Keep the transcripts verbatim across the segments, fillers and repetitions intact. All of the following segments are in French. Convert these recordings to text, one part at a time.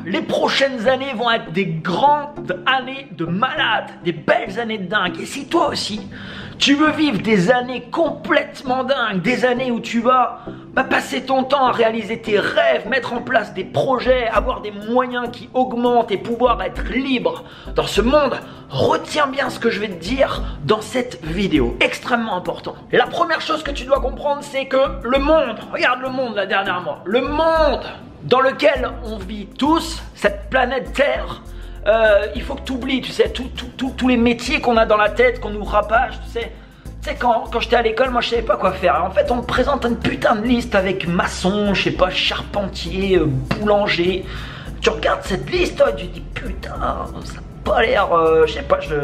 les prochaines années vont être des grandes années de malades, des belles années de dingue. Et si toi aussi, tu veux vivre des années complètement dingues, des années où tu vas bah, passer ton temps à réaliser tes rêves, mettre en place des projets, avoir des moyens qui augmentent et pouvoir être libre dans ce monde, retiens bien ce que je vais te dire dans cette vidéo. Extrêmement important. La première chose que tu dois comprendre, c'est que le monde, regarde le monde là dernièrement, le monde dans lequel on vit tous, cette planète Terre, Euh, il faut que tu oublies, tu sais, tous les métiers qu'on a dans la tête, qu'on nous rapage, tu sais. Tu sais, quand, quand j'étais à l'école, moi je savais pas quoi faire. En fait, on me présente une putain de liste avec maçon, je sais pas, charpentier, euh, boulanger. Tu regardes cette liste, toi, et tu te dis putain, ça n'a pas l'air, euh, je sais pas, je...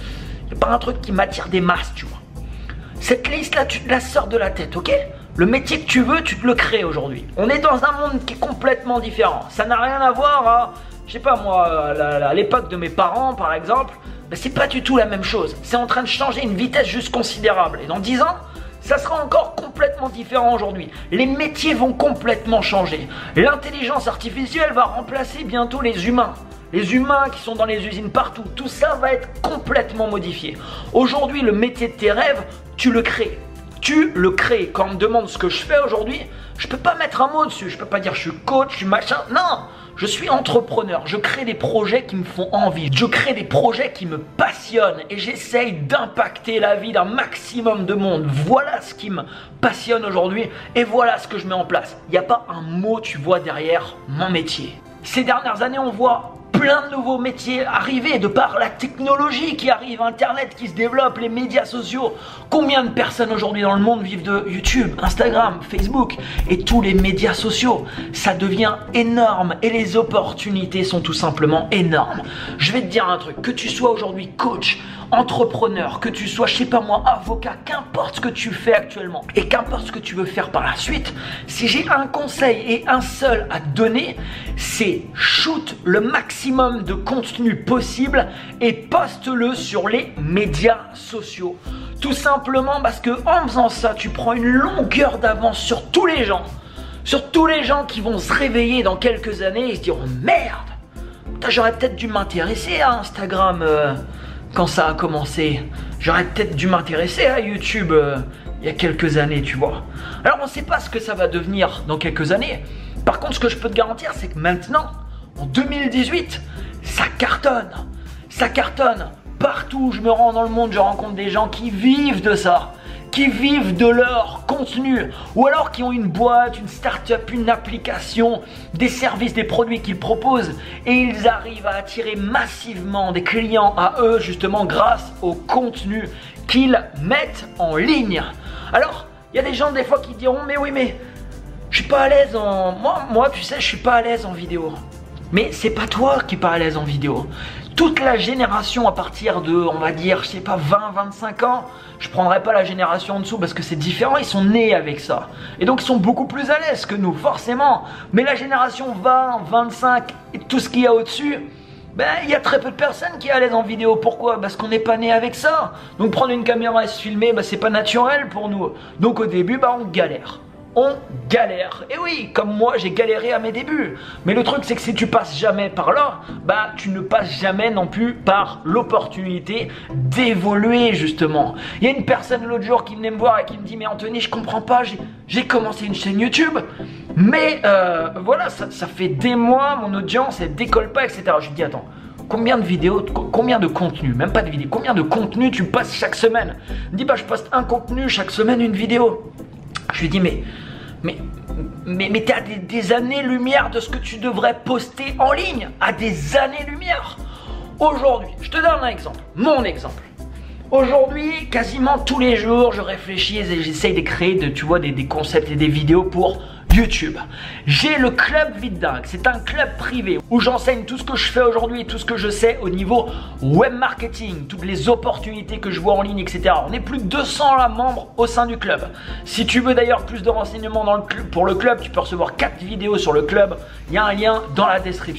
y a pas un truc qui m'attire des masses, tu vois. Cette liste-là, tu te la sors de la tête, ok? Le métier que tu veux, tu te le crées aujourd'hui. On est dans un monde qui est complètement différent. Ça n'a rien à voir à... Je sais pas moi, à l'époque de mes parents par exemple, ben c'est pas du tout la même chose. C'est en train de changer à une vitesse juste considérable. Et dans dix ans, ça sera encore complètement différent aujourd'hui. Les métiers vont complètement changer. L'intelligence artificielle va remplacer bientôt les humains. Les humains qui sont dans les usines partout. Tout ça va être complètement modifié. Aujourd'hui, le métier de tes rêves, tu le crées. Tu le crées. Quand on me demande ce que je fais aujourd'hui, je peux pas mettre un mot dessus. Je peux pas dire je suis coach, je suis machin. Non! Je suis entrepreneur, je crée des projets qui me font envie, je crée des projets qui me passionnent et j'essaye d'impacter la vie d'un maximum de monde. Voilà ce qui me passionne aujourd'hui et voilà ce que je mets en place. Il n'y a pas un mot, tu vois, derrière mon métier. Ces dernières années, on voit plein de nouveaux métiers arriver de par la technologie qui arrive, Internet qui se développe, les médias sociaux. Combien de personnes aujourd'hui dans le monde vivent de YouTube, Instagram, Facebook et tous les médias sociaux? Ça devient énorme et les opportunités sont tout simplement énormes. Je vais te dire un truc, que tu sois aujourd'hui coach, entrepreneur, que tu sois, je sais pas moi, avocat, qu'importe ce que tu fais actuellement et qu'importe ce que tu veux faire par la suite, si j'ai un conseil et un seul à te donner, c'est shoot le maximum de contenu possible et poste-le sur les médias sociaux. Tout simplement parce que en faisant ça, tu prends une longueur d'avance sur tous les gens, sur tous les gens qui vont se réveiller dans quelques années et se diront merde, j'aurais peut-être dû m'intéresser à Instagram euh, quand ça a commencé. J'aurais peut-être dû m'intéresser à YouTube euh, il y a quelques années, tu vois. Alors on ne sait pas ce que ça va devenir dans quelques années. Par contre, ce que je peux te garantir, c'est que maintenant, en deux mille dix-huit, ça cartonne. Ça cartonne. Partout où je me rends dans le monde, je rencontre des gens qui vivent de ça, qui vivent de leur contenu, ou alors qui ont une boîte, une start-up, une application, des services, des produits qu'ils proposent, et ils arrivent à attirer massivement des clients à eux, justement grâce au contenu qu'ils mettent en ligne. Alors, il y a des gens des fois qui diront, mais oui, mais je suis pas à l'aise en... Moi, moi, tu sais, je suis pas à l'aise en vidéo. Mais c'est pas toi qui es pas à l'aise en vidéo. Toute la génération à partir de, on va dire, je sais pas, vingt, vingt-cinq ans, je prendrai pas la génération en dessous parce que c'est différent, ils sont nés avec ça. Et donc ils sont beaucoup plus à l'aise que nous, forcément. Mais la génération vingt, vingt-cinq et tout ce qu'il y a au-dessus, ben il y a très peu de personnes qui sont à l'aise en vidéo. Pourquoi? Parce qu'on n'est pas né avec ça. Donc prendre une caméra et se filmer, ben, c'est pas naturel pour nous. Donc au début, ben, on galère. On galère. Et oui, comme moi, j'ai galéré à mes débuts. Mais le truc, c'est que si tu passes jamais par là, bah, tu ne passes jamais non plus par l'opportunité d'évoluer, justement. Il y a une personne l'autre jour qui venait me voir et qui me dit, mais Anthony, je comprends pas, j'ai commencé une chaîne YouTube, mais euh, voilà, ça, ça fait des mois, mon audience, elle décolle pas, et cetera. Je lui dis, attends, combien de vidéos, combien de contenu, même pas de vidéos, combien de contenu tu passes chaque semaine? Il me dit, bah, je poste un contenu chaque semaine, une vidéo. Je lui dis, mais... Mais, mais, mais t'es à des, des années-lumière de ce que tu devrais poster en ligne. À des années-lumière. Aujourd'hui, je te donne un exemple. Mon exemple. Aujourd'hui, quasiment tous les jours, je réfléchis et j'essaye de créer de, tu vois, des, des concepts et des vidéos pour YouTube. J'ai le club Vite Dingue. C'est un club privé où j'enseigne tout ce que je fais aujourd'hui et tout ce que je sais au niveau web marketing, toutes les opportunités que je vois en ligne, et cetera. On est plus de deux cents là, membres au sein du club. Si tu veux d'ailleurs plus de renseignements dans le club, pour le club, tu peux recevoir quatre vidéos sur le club. Il y a un lien dans la description.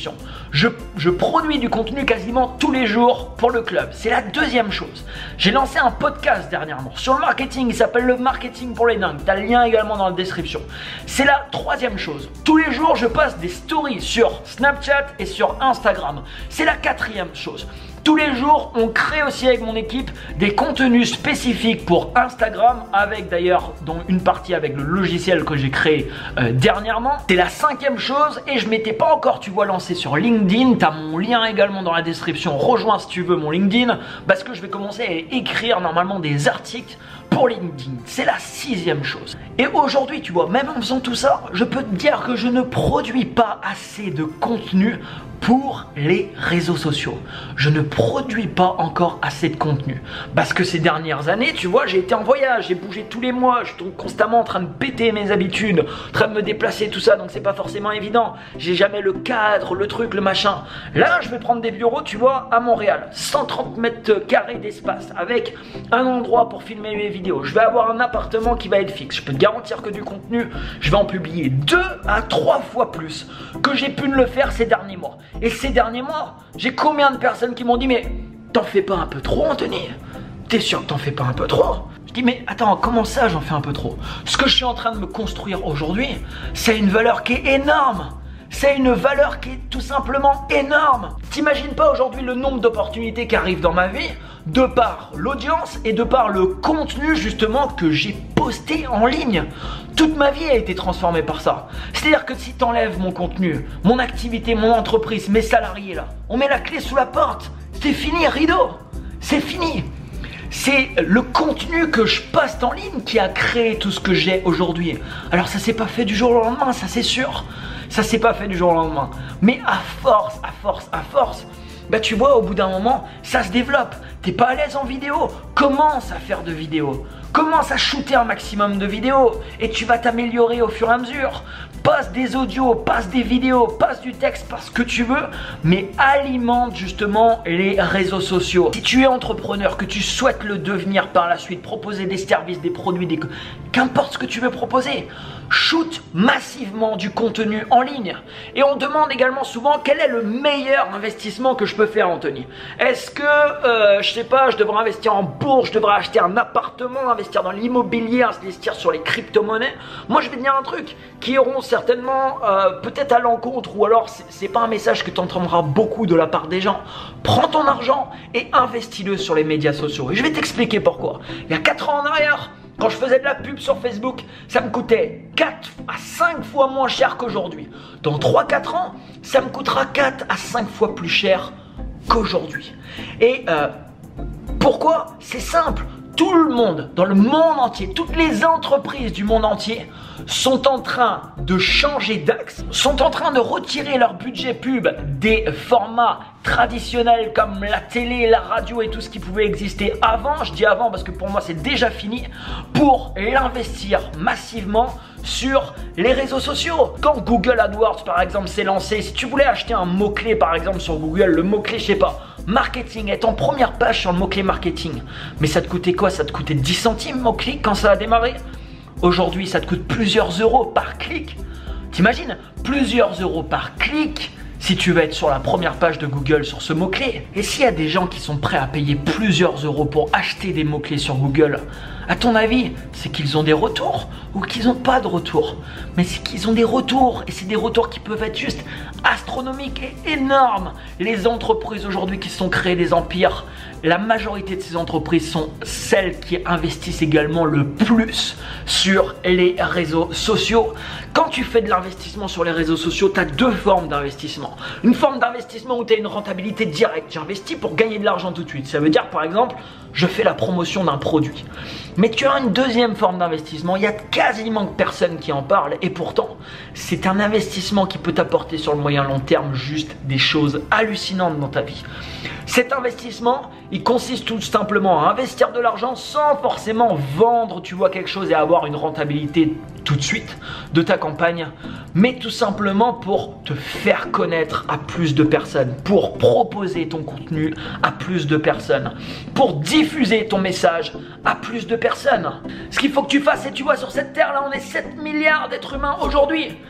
Je, je produis du contenu quasiment tous les jours pour le club. C'est la deuxième chose. J'ai lancé un podcast dernièrement sur le marketing. Il s'appelle le marketing pour les dingues. Tu as le lien également dans la description. C'est la troisième chose. Tous les jours, je passe des stories sur Snapchat et sur Instagram. C'est la quatrième chose. Tous les jours, on crée aussi avec mon équipe des contenus spécifiques pour Instagram, avec d'ailleurs dont une partie avec le logiciel que j'ai créé euh, dernièrement. C'est la cinquième chose et je m'étais pas encore, tu vois, lancé sur LinkedIn. Tu as mon lien également dans la description. Rejoins si tu veux mon LinkedIn parce que je vais commencer à écrire normalement des articles pour LinkedIn. C'est la sixième chose. Et aujourd'hui, tu vois, même en faisant tout ça, je peux te dire que je ne produis pas assez de contenu pour les réseaux sociaux. Je ne produis pas encore assez de contenu. Parce que ces dernières années, tu vois, j'ai été en voyage, j'ai bougé tous les mois, je suis constamment en train de péter mes habitudes, en train de me déplacer, tout ça, donc c'est pas forcément évident. J'ai jamais le cadre, le truc, le machin. Là, je vais prendre des bureaux, tu vois, à Montréal. cent trente mètres carrés d'espace, avec un endroit pour filmer mes vidéos. Je vais avoir un appartement qui va être fixe. Je peux te garantir que du contenu, je vais en publier deux à trois fois plus que j'ai pu ne le faire ces derniers mois. Et ces derniers mois, j'ai combien de personnes qui m'ont dit « Mais t'en fais pas un peu trop, Anthony? T'es sûr que t'en fais pas un peu trop ?» Je dis « Mais attends, comment ça j'en fais un peu trop? Ce que je suis en train de me construire aujourd'hui, c'est une valeur qui est énorme. C'est une valeur qui est tout simplement énorme. T'imagines pas aujourd'hui le nombre d'opportunités qui arrivent dans ma vie de par l'audience et de par le contenu justement que j'ai posté en ligne. Toute ma vie a été transformée par ça. C'est-à-dire que si t'enlèves mon contenu, mon activité, mon entreprise, mes salariés là, on met la clé sous la porte. C'est fini, rideau. C'est fini. C'est le contenu que je poste en ligne qui a créé tout ce que j'ai aujourd'hui. Alors ça s'est pas fait du jour au lendemain, ça c'est sûr. Ça s'est pas fait du jour au lendemain. Mais à force, à force, à force, bah tu vois, au bout d'un moment, ça se développe. T'es pas à l'aise en vidéo, commence à faire de vidéos. Commence à shooter un maximum de vidéos et tu vas t'améliorer au fur et à mesure. Passe des audios, passe des vidéos, passe du texte, passe ce que tu veux, mais alimente justement les réseaux sociaux. Si tu es entrepreneur, que tu souhaites le devenir par la suite, proposer des services, des produits, des... qu'importe ce que tu veux proposer, shoot massivement du contenu en ligne. Et on demande également souvent quel est le meilleur investissement que je peux faire, Anthony. Est-ce que, euh, je sais pas, je devrais investir en bourse, je devrais acheter un appartement, investir dans l'immobilier, investir sur les crypto-monnaies? Moi, je vais te dire un truc qui iront certainement euh, peut-être à l'encontre, ou alors c'est pas un message que tu entendras beaucoup de la part des gens. Prends ton argent et investis-le sur les médias sociaux. Et je vais t'expliquer pourquoi. Il y a quatre ans en arrière, quand je faisais de la pub sur Facebook, ça me coûtait quatre à cinq fois moins cher qu'aujourd'hui. Dans trois à quatre ans, ça me coûtera quatre à cinq fois plus cher qu'aujourd'hui. Et euh, pourquoi? C'est simple. Tout le monde, dans le monde entier, toutes les entreprises du monde entier sont en train de changer d'axe, sont en train de retirer leur budget pub des formats traditionnels comme la télé, la radio et tout ce qui pouvait exister avant. Je dis avant parce que pour moi c'est déjà fini, pour l'investir massivement sur les réseaux sociaux. Quand Google AdWords par exemple s'est lancé, si tu voulais acheter un mot-clé par exemple sur Google, le mot-clé je sais pas, marketing, est en première page sur le mot-clé marketing. Mais ça te coûtait quoi? Ça te coûtait dix centimes mot-clic quand ça a démarré. Aujourd'hui, ça te coûte plusieurs euros par clic. T'imagines? Plusieurs euros par clic si tu veux être sur la première page de Google sur ce mot-clé. Et s'il y a des gens qui sont prêts à payer plusieurs euros pour acheter des mots-clés sur Google, à ton avis, c'est qu'ils ont des retours ou qu'ils n'ont pas de retours? Mais c'est qu'ils ont des retours, et c'est des retours qui peuvent être juste astronomiques et énormes. Les entreprises aujourd'hui qui se sont créées des empires, la majorité de ces entreprises sont celles qui investissent également le plus sur les réseaux sociaux. Quand tu fais de l'investissement sur les réseaux sociaux, tu as deux formes d'investissement. Une forme d'investissement où tu as une rentabilité directe. J'investis pour gagner de l'argent tout de suite. Ça veut dire par exemple, je fais la promotion d'un produit. Mais tu as une deuxième forme d'investissement. Il y a quasiment personne qui en parle et pourtant, c'est un investissement qui peut t'apporter sur le moyen long terme juste des choses hallucinantes dans ta vie. Cet investissement, il consiste tout simplement à investir de l'argent sans forcément vendre, tu vois, quelque chose et avoir une rentabilité tout de suite de ta campagne, mais tout simplement pour te faire connaître à plus de personnes, pour proposer ton contenu à plus de personnes, pour diffuser ton message à plus de personnes. Ce qu'il faut que tu fasses, c'est, tu vois, sur cette terre là, on est sept milliards d'êtres humains aujourd'hui.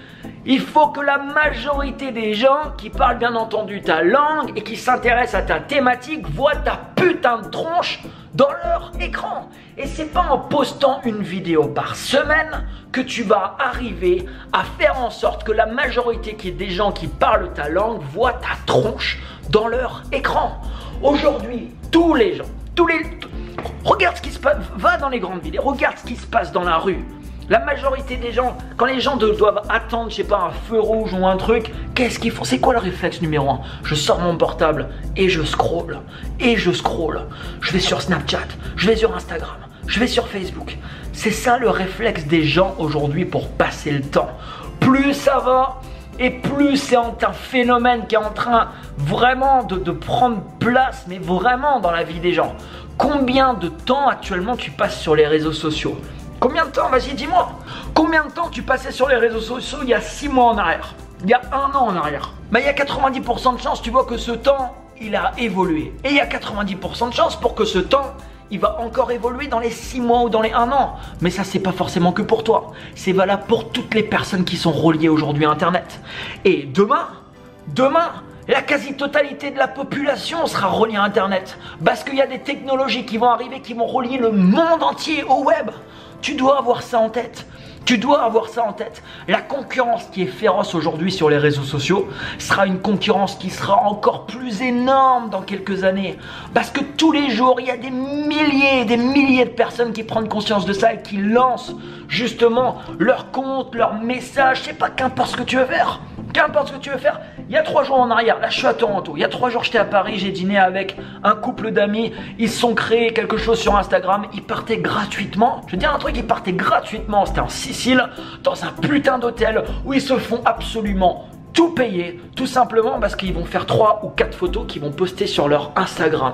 Il faut que la majorité des gens qui parlent bien entendu ta langue et qui s'intéressent à ta thématique voient ta putain de tronche dans leur écran. Et c'est pas en postant une vidéo par semaine que tu vas arriver à faire en sorte que la majorité qui est des gens qui parlent ta langue voient ta tronche dans leur écran. Aujourd'hui, tous les gens, tous les... Regarde ce qui se passe, va dans les grandes villes et regarde ce qui se passe dans la rue. La majorité des gens, quand les gens de, doivent attendre, je sais pas, un feu rouge ou un truc, qu'est-ce qu'ils font? C'est quoi le réflexe numéro un? Je sors mon portable et je scrolle, et je scrolle. Je vais sur Snapchat, je vais sur Instagram, je vais sur Facebook. C'est ça le réflexe des gens aujourd'hui pour passer le temps. Plus ça va, et plus c'est un phénomène qui est en train vraiment de, de prendre place, mais vraiment dans la vie des gens. Combien de temps actuellement tu passes sur les réseaux sociaux? Combien de temps? Vas-y, dis-moi. Combien de temps tu passais sur les réseaux sociaux il y a six mois en arrière? Il y a un an en arrière? Bah, il y a quatre-vingt-dix pour cent de chances, tu vois, que ce temps, il a évolué. Et il y a quatre-vingt-dix pour cent de chances pour que ce temps, il va encore évoluer dans les six mois ou dans les un an. Mais ça, c'est pas forcément que pour toi. C'est valable pour toutes les personnes qui sont reliées aujourd'hui à Internet. Et demain, demain, la quasi-totalité de la population sera reliée à Internet. Parce qu'il y a des technologies qui vont arriver, qui vont relier le monde entier au web. Tu dois avoir ça en tête. Tu dois avoir ça en tête. La concurrence qui est féroce aujourd'hui sur les réseaux sociaux sera une concurrence qui sera encore plus énorme dans quelques années. Parce que tous les jours, il y a des milliers et des milliers de personnes qui prennent conscience de ça et qui lancent justement leur compte, leur message. Je sais pas, qu'importe ce que tu veux faire. Qu'importe ce que tu veux faire. Il y a trois jours en arrière, là je suis à Toronto. Il y a trois jours j'étais à Paris, j'ai dîné avec un couple d'amis. Ils se sont créés quelque chose sur Instagram. Ils partaient gratuitement. Je veux dire un truc, ils partaient gratuitement. C'était en Sicile, dans un putain d'hôtel où ils se font absolument tout payer. Tout simplement parce qu'ils vont faire trois ou quatre photos qu'ils vont poster sur leur Instagram.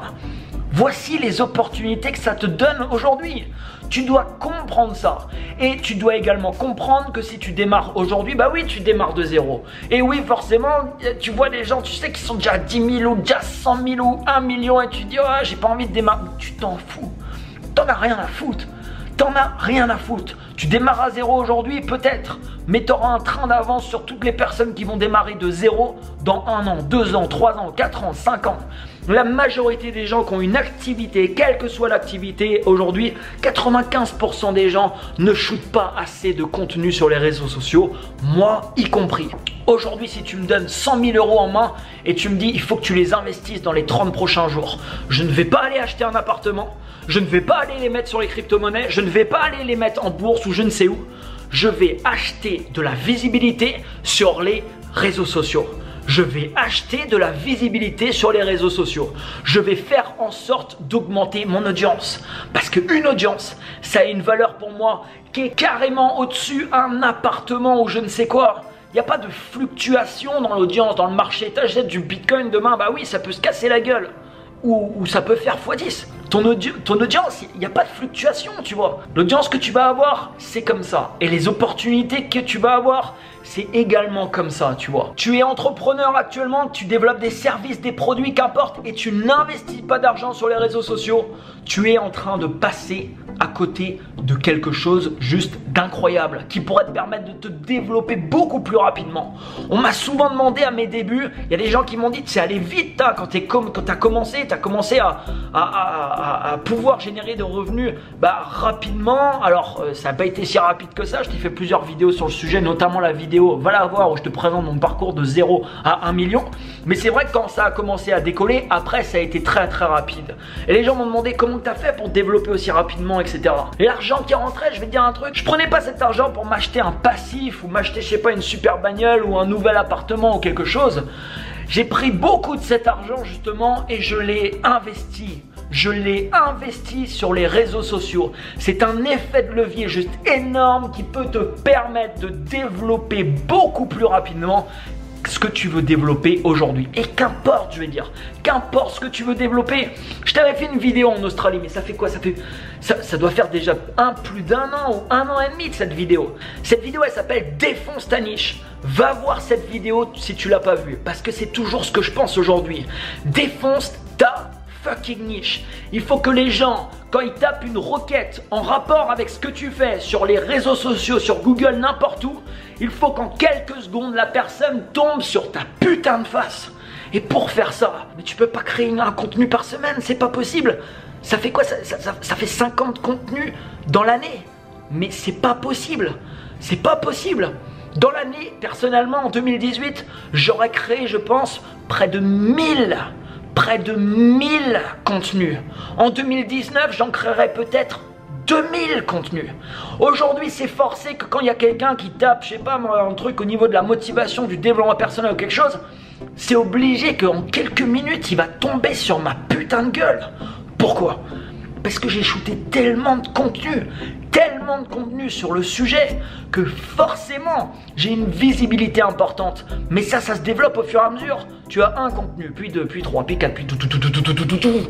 Voici les opportunités que ça te donne aujourd'hui. Tu dois comprendre ça. Et tu dois également comprendre que si tu démarres aujourd'hui, bah oui, tu démarres de zéro. Et oui, forcément, tu vois des gens, tu sais, qui sont déjà à dix mille ou déjà cent mille ou un million et tu dis, oh, j'ai pas envie de démarrer. Tu t'en fous. T'en as rien à foutre. T'en as rien à foutre. Tu démarres à zéro aujourd'hui, peut-être, mais tu auras un train d'avance sur toutes les personnes qui vont démarrer de zéro dans un an, deux ans, trois ans, quatre ans, cinq ans. La majorité des gens qui ont une activité, quelle que soit l'activité aujourd'hui, quatre-vingt-quinze pour cent des gens ne shootent pas assez de contenu sur les réseaux sociaux, moi y compris. Aujourd'hui, si tu me donnes cent mille euros en main et tu me dis il faut que tu les investisses dans les trente prochains jours, je ne vais pas aller acheter un appartement, je ne vais pas aller les mettre sur les crypto-monnaies, je ne vais pas aller les mettre en bourse ou je ne sais où. Je vais acheter de la visibilité sur les réseaux sociaux. Je vais acheter de la visibilité sur les réseaux sociaux. Je vais faire en sorte d'augmenter mon audience. Parce qu'une audience, ça a une valeur pour moi qui est carrément au-dessus d'un appartement ou je ne sais quoi. Il n'y a pas de fluctuation dans l'audience, dans le marché. T'achètes du bitcoin demain, bah oui, ça peut se casser la gueule. Ou, ou ça peut faire fois dix. Ton, audi ton audience, il n'y a pas de fluctuation, tu vois. L'audience que tu vas avoir, c'est comme ça. Et les opportunités que tu vas avoir, c'est également comme ça, tu vois. Tu es entrepreneur actuellement, tu développes des services, des produits, qu'importe, et tu n'investis pas d'argent sur les réseaux sociaux. Tu es en train de passer à côté de quelque chose juste d'incroyable qui pourrait te permettre de te développer beaucoup plus rapidement. On m'a souvent demandé à mes débuts, il y a des gens qui m'ont dit c'est allé vite hein, quand tu as commencé, tu as commencé à, à, à, à pouvoir générer de revenus bah, rapidement. Alors euh, ça n'a pas été si rapide que ça, je t'ai fait plusieurs vidéos sur le sujet, notamment la vidéo, va la voir où je te présente mon parcours de zéro à un million. Mais c'est vrai que quand ça a commencé à décoller, après ça a été très très rapide. Et les gens m'ont demandé comment tu as fait pour te développer aussi rapidement, et cetera. Et l'argent qui rentrait, je vais te dire un truc, je prenais pas cet argent pour m'acheter un passif ou m'acheter, je sais pas, une super bagnole ou un nouvel appartement ou quelque chose. J'ai pris beaucoup de cet argent justement et je l'ai investi. Je l'ai investi sur les réseaux sociaux. C'est un effet de levier juste énorme qui peut te permettre de développer beaucoup plus rapidement ce que tu veux développer aujourd'hui. Et qu'importe, je vais dire, qu'importe ce que tu veux développer. Je t'avais fait une vidéo en Australie, mais ça fait quoi? Ça fait, ça, ça doit faire déjà un plus d'un an ou un an et demi de cette vidéo. Cette vidéo, elle s'appelle Défonce ta niche. Va voir cette vidéo si tu l'as pas vue, parce que c'est toujours ce que je pense aujourd'hui. Défonce ta fucking niche. Il faut que les gens, quand ils tapent une requête en rapport avec ce que tu fais sur les réseaux sociaux, sur Google, n'importe où, il faut qu'en quelques secondes, la personne tombe sur ta putain de face. Et pour faire ça, mais tu peux pas créer un contenu par semaine, c'est pas possible. Ça fait quoi ça, ça, ça, ça fait cinquante contenus dans l'année. Mais c'est pas possible. C'est pas possible. Dans l'année, personnellement, en deux mille dix-huit, j'aurais créé, je pense, près de mille, près de mille contenus. En deux mille dix-neuf, j'en créerais peut-être deux mille contenus. Aujourd'hui, c'est forcé que quand il y a quelqu'un qui tape, je sais pas moi, un truc au niveau de la motivation, du développement personnel ou quelque chose, c'est obligé qu'en quelques minutes, il va tomber sur ma putain de gueule. Pourquoi ? Parce que j'ai shooté tellement de contenu, tellement de contenu sur le sujet que forcément j'ai une visibilité importante. Mais ça, ça se développe au fur et à mesure. Tu as un contenu, puis deux, puis trois, puis quatre, puis tout, tout, tout, tout, tout, tout, tout, tout.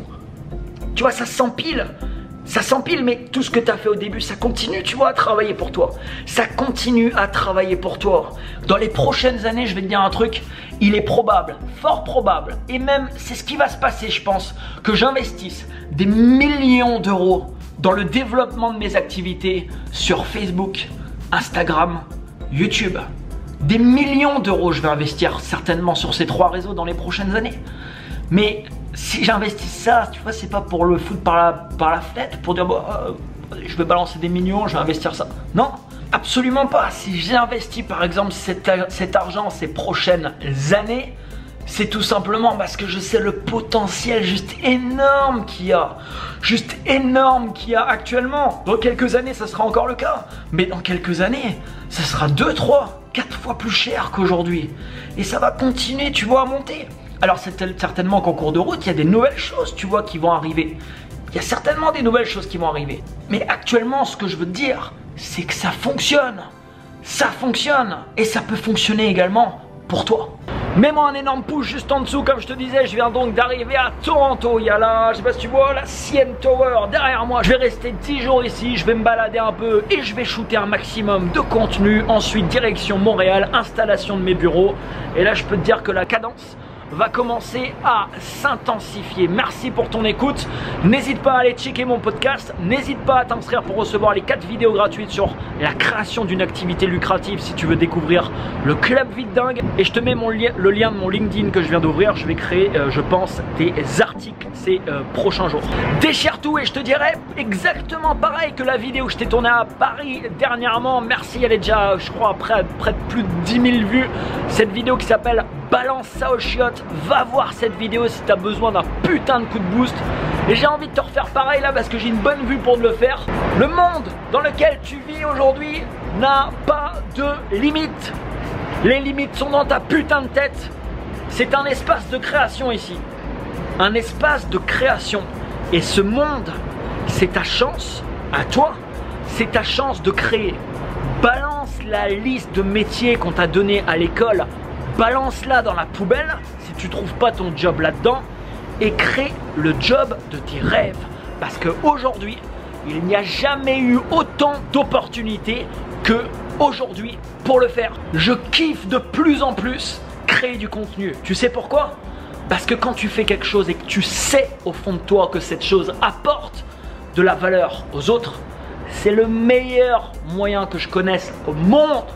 Tu vois, ça s'empile. Ça s'empile, mais tout ce que tu as fait au début, ça continue, tu vois, à travailler pour toi. Ça continue à travailler pour toi. Dans les prochaines années, je vais te dire un truc, il est probable, fort probable, et même c'est ce qui va se passer, je pense, que j'investisse des millions d'euros dans le développement de mes activités sur Facebook, Instagram, YouTube. Des millions d'euros je vais investir certainement sur ces trois réseaux dans les prochaines années. Mais si j'investis ça, tu vois, c'est pas pour le foutre par la, par la fenêtre, pour dire, bah, euh, je vais balancer des millions, je vais investir ça. Non, absolument pas. Si j'investis par exemple cet, cet argent ces prochaines années, c'est tout simplement parce que je sais le potentiel juste énorme qu'il y a. Juste énorme qu'il y a actuellement. Dans quelques années, ça sera encore le cas. Mais dans quelques années, ça sera deux, trois, quatre fois plus cher qu'aujourd'hui. Et ça va continuer, tu vois, à monter. Alors c'est certainement qu'en cours de route, il y a des nouvelles choses, tu vois, qui vont arriver. Il y a certainement des nouvelles choses qui vont arriver. Mais actuellement, ce que je veux te dire, c'est que ça fonctionne. Ça fonctionne. Et ça peut fonctionner également pour toi. Mets-moi un énorme pouce juste en dessous, comme je te disais, je viens donc d'arriver à Toronto. Il y a là, je sais pas si tu vois, la C N Tower derrière moi. Je vais rester dix jours ici, je vais me balader un peu et je vais shooter un maximum de contenu. Ensuite, direction Montréal, installation de mes bureaux. Et là, je peux te dire que la cadence va commencer à s'intensifier. Merci pour ton écoute. N'hésite pas à aller checker mon podcast. N'hésite pas à t'inscrire pour recevoir les quatre vidéos gratuites sur la création d'une activité lucrative si tu veux découvrir le club Vite Dingue. Et je te mets mon li le lien de mon LinkedIn que je viens d'ouvrir. Je vais créer, euh, je pense, des articles ces euh, prochains jours. Déchire tout et je te dirai exactement pareil que la vidéo que je t'ai tournée à Paris dernièrement. Merci, elle est déjà, je crois, près, près de plus de dix mille vues. Cette vidéo qui s'appelle Balance ça au chiottes. Va voir cette vidéo si tu as besoin d'un putain de coup de boost. Et j'ai envie de te refaire pareil là parce que j'ai une bonne vue pour te le faire. Le monde dans lequel tu vis aujourd'hui n'a pas de limites. Les limites sont dans ta putain de tête. C'est un espace de création ici. Un espace de création. Et ce monde, c'est ta chance à toi. C'est ta chance de créer. Balance la liste de métiers qu'on t'a donné à l'école. Balance-la dans la poubelle si tu trouves pas ton job là-dedans et crée le job de tes rêves. Parce qu'aujourd'hui, il n'y a jamais eu autant d'opportunités qu'aujourd'hui pour le faire. Je kiffe de plus en plus créer du contenu. Tu sais pourquoi? Parce que quand tu fais quelque chose et que tu sais au fond de toi que cette chose apporte de la valeur aux autres, c'est le meilleur moyen que je connaisse au monde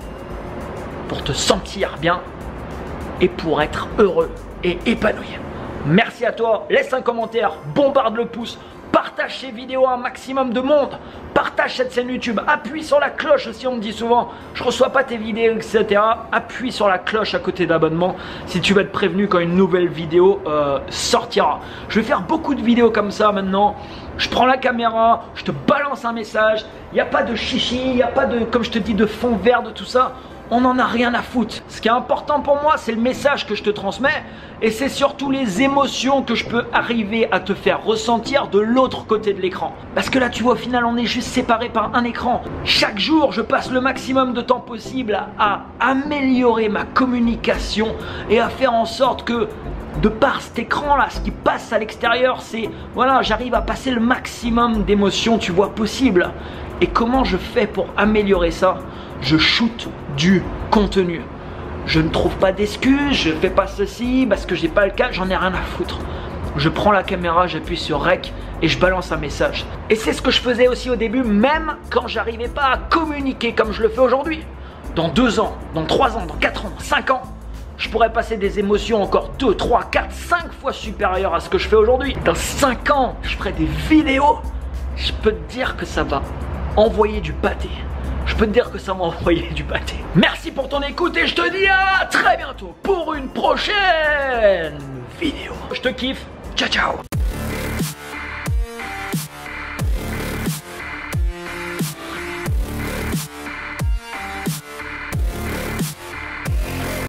pour te sentir bien et pour être heureux et épanoui. Merci à toi, laisse un commentaire, bombarde le pouce, partage ces vidéos à un maximum de monde, partage cette chaîne YouTube, appuie sur la cloche aussi, on me dit souvent, je reçois pas tes vidéos, et cetera. Appuie sur la cloche à côté d'abonnement si tu veux être prévenu quand une nouvelle vidéo euh, sortira. Je vais faire beaucoup de vidéos comme ça maintenant. Je prends la caméra, je te balance un message, il n'y a pas de chichi, il n'y a pas de, comme je te dis, de fond vert, de tout ça. On n'en a rien à foutre. Ce qui est important pour moi, c'est le message que je te transmets et c'est surtout les émotions que je peux arriver à te faire ressentir de l'autre côté de l'écran. Parce que là, tu vois, au final, on est juste séparés par un écran. Chaque jour, je passe le maximum de temps possible à améliorer ma communication et à faire en sorte que de par cet écran là, ce qui passe à l'extérieur, c'est, voilà, j'arrive à passer le maximum d'émotions, tu vois, possible. Et comment je fais pour améliorer ça? Je shoot du contenu. Je ne trouve pas d'excuses, je fais pas ceci parce que j'ai pas le cas, j'en ai rien à foutre. je prends la caméra, j'appuie sur rec et je balance un message. Et c'est ce que je faisais aussi au début, même quand j'arrivais pas à communiquer comme je le fais aujourd'hui. Dans deux ans, dans trois ans, dans quatre ans, dans cinq ans, je pourrais passer des émotions encore deux, trois, quatre, cinq fois supérieures à ce que je fais aujourd'hui. Dans cinq ans, je ferai des vidéos. Je peux te dire que ça va envoyer du pâté. Je peux te dire que ça va envoyer du pâté. Merci pour ton écoute et je te dis à très bientôt pour une prochaine vidéo. Je te kiffe. Ciao, ciao.